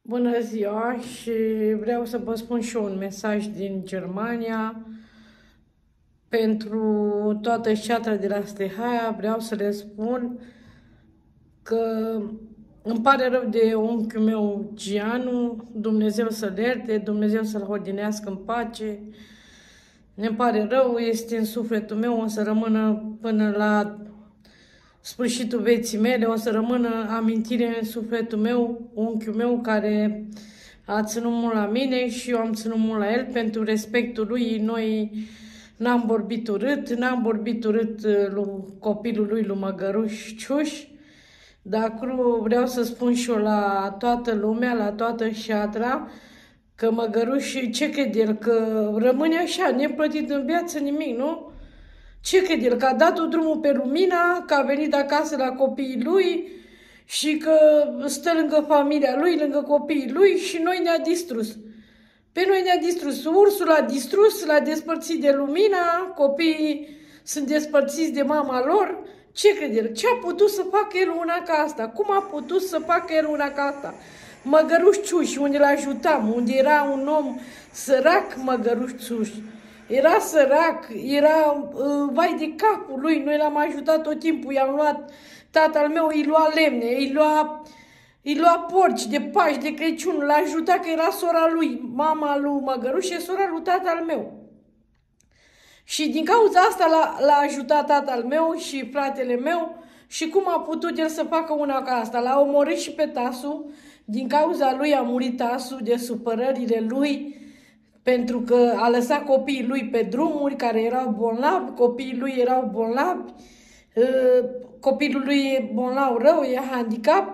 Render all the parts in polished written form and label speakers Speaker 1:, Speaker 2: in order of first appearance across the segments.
Speaker 1: Bună ziua și vreau să vă spun și eu un mesaj din Germania pentru toată șatra de la Stehaia. Vreau să le spun că îmi pare rău de unchiul meu Gianu, Dumnezeu să-l ierte, Dumnezeu să-l hodinească în pace. Ne pare rău, este în sufletul meu, o să rămână până la sfârșitul vieții mele, o să rămână amintire în sufletul meu, unchiul meu care a ținut mult la mine și eu am ținut mult la el pentru respectul lui. Noi n-am vorbit urât, lui copilul lui, lui Măgăruș Ciuș, dar vreau să spun și eu la toată lumea, la toată șatra, că Măgăruș, ce crede el, că rămâne așa, neplătit în viață nimic, nu? Ce crede el? Că a dat drumul pe Lumina, că a venit acasă la copiii lui și că stă lângă familia lui, lângă copiii lui și noi ne-a distrus. Pe noi ne-a distrus. Ursul l-a distrus, l-a despărțit de Lumina, copiii sunt despărțiți de mama lor. Ce crede el? Ce a putut să facă el una ca asta? Cum a putut să facă el una ca asta? Măgăruș Ciuș, unde l-ajutam, unde era un om sărac, Măgăruș Ciuș. Era sărac, era vai de capul lui, noi l-am ajutat tot timpul, i-am luat, tatăl meu îi lua lemne, îi lua porci de Paști, de Crăciun, l-a ajutat că era sora lui, mama lui Măgăruș e sora lui tatăl meu. Și din cauza asta l-a ajutat tatăl meu și fratele meu și cum a putut el să facă una ca asta? L-a omorât și pe tasul, din cauza lui a murit tasul de supărările lui, pentru că a lăsat copiii lui pe drumuri care erau bolnavi, copiii lui erau bolnavi, copilul lui e bolnav rău, e handicap,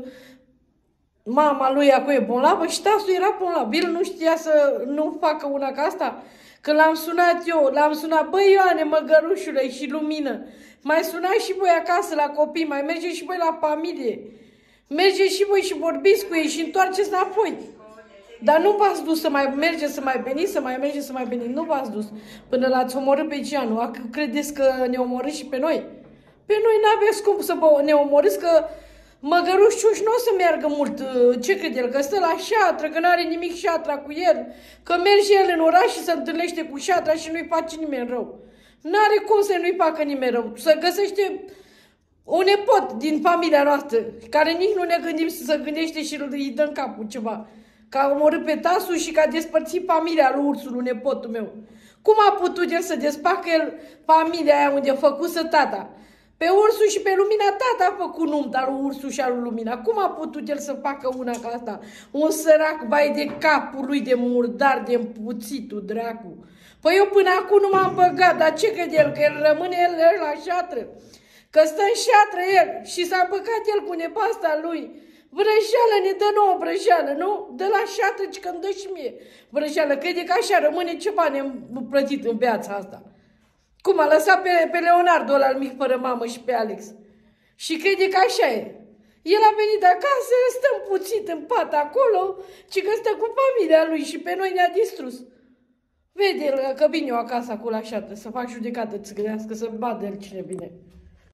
Speaker 1: mama lui acum e bolnavă și tasul era bolnav. El nu știa să nu facă una ca asta. Când l-am sunat eu, băi Ioane, Măgărușule și Lumină, mai sunați și voi acasă la copii, mai mergeți și voi la familie, mergeți și voi și vorbiți cu ei și întoarceți înapoi. Dar nu v-ați dus să mai mergeți, să mai veniți, să mai mergeți, să mai veniți. Nu v-ați dus până l-ați omorât pe Gianu. Credeți că ne omorâți și pe noi? Pe noi n-aveți cum să ne omorâți, că Măgăruș Ciuș nu o să meargă mult. Ce crede el? Că stă la șatră, că n-are nimic șatra cu el, că merge el în oraș și se întâlnește cu șatra și nu-i face nimeni rău. N-are cum să nu-i facă nimeni rău. Să găsește un nepot din familia noastră, care nici nu ne gândim să gândește și îi dă în capul ceva. Că a omorât pe tasul și că a despărțit familia lui Ursul, nepotul meu. Cum a putut el să despacă el familia aia unde a făcut tata? Pe Ursul și pe Lumina tata a făcut nunta lui Ursul și al lui Lumina. Cum a putut el să facă una ca asta? Un sărac, vai de capul lui, de murdar, de împuțitul dracu. Păi eu până acum nu m-am băgat, dar ce crede el? Că el rămâne el la șatră? Că stă în șatră el și s-a băgat el cu nevasta lui. Vrăjeală, ne dă nouă vrăjeală, nu? De la șatră, că îmi dă și mie vrăjeală. Crede că așa rămâne ceva neplătit în viața asta. Cum a lăsat pe Leonardo ăla mic fără mamă și pe Alex. Și crede că așa e. El a venit acasă, stă împuțit în pat acolo, ci că stă cu familia lui și pe noi ne-a distrus. Vede că vine eu acasă acolo la șatră, să fac judecată țigănească, să-mi vadă el cine vine.